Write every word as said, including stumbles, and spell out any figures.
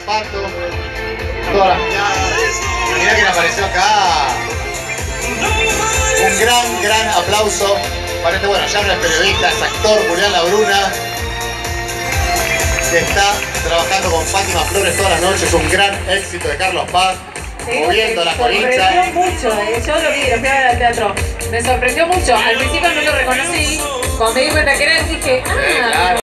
Pato, todas las miradas. Mirá quién apareció acá. Un gran, gran aplauso para este, bueno, ya no es periodista, es actor, Julián Labruna, que está trabajando con Fátima Flores todas las noches, un gran éxito de Carlos Paz, moviendo la colita. Me sorprendió mucho, eh. Yo lo vi, lo fui a ver al teatro. Me sorprendió mucho. Al principio no lo reconocí. Cuando me di cuenta que era él, dije, ah.